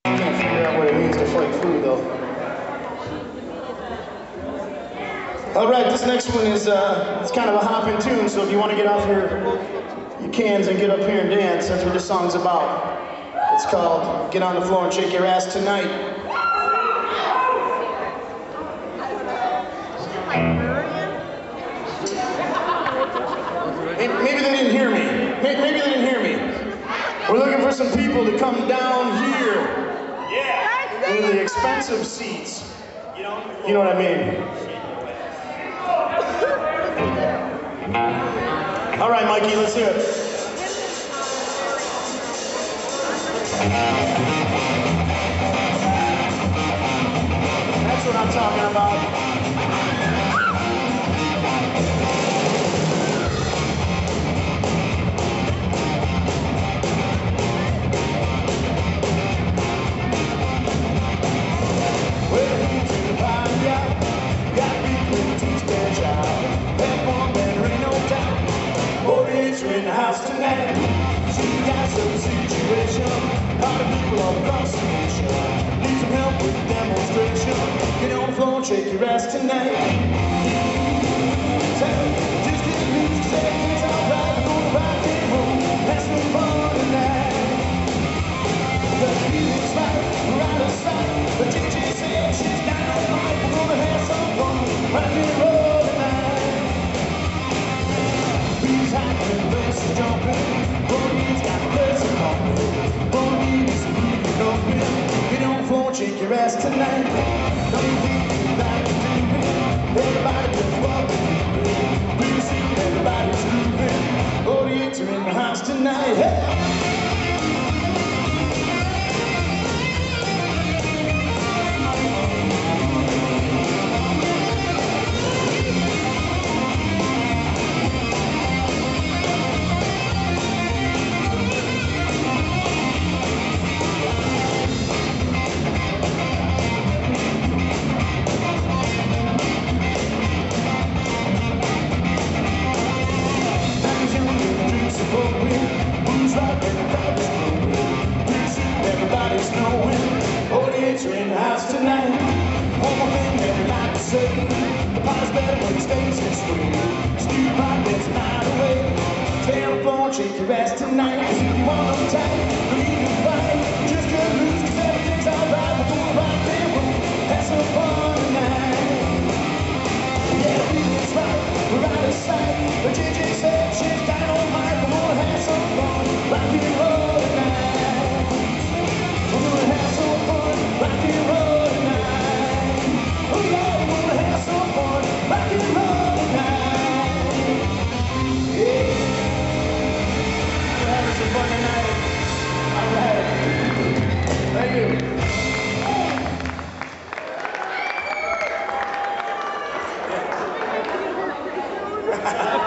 Can't figure out what it means to fight through, though. All right, this next one is it's kind of a hopping tune, so if you want to get off your cans and get up here and dance, that's what this song's about. It's called Get on the Floor and Shake Your Ass Tonight. Maybe they didn't hear me. Maybe they didn't hear me. We're looking for some people to come down here. Yeah. Into the expensive seats. You know what I mean? All right, Mikey, let's hear it. That's what I'm talking about. In the house tonight, she got some situation. A lot of people are across the nation need some help with the demonstration. Get on the floor and shake your ass tonight. Just get loose, say it's alright. We're gonna rock and roll, have some fun tonight. The music's right, we're out of sight. The DJ said she's got no life. We're gonna have some fun, rock and roll tonight. Please hide the place to jump in. Bonnie's got a place to come in. Bonnie's moving open. Get on the floor and shake your ass tonight. Don't you think you like it, baby? Everybody just walking. We'll see everybody's grooving. Bonnie's are in the house tonight. Hey! Everybody's knowing, audience are in the house tonight. One more thing that we like to say, the party's better when it stays this way. Steve Pop gets night away. Stay on the floor and shake your ass tonight. Cause if you want them tight, believe you fight. Just get loose cause everything's alright. We're gonna rock and roll, have some fun tonight. Yeah, the music's right, we're out of sight. The DJ said she's got no mic. We're gonna have some fun, rock and roll tonight. Thank you.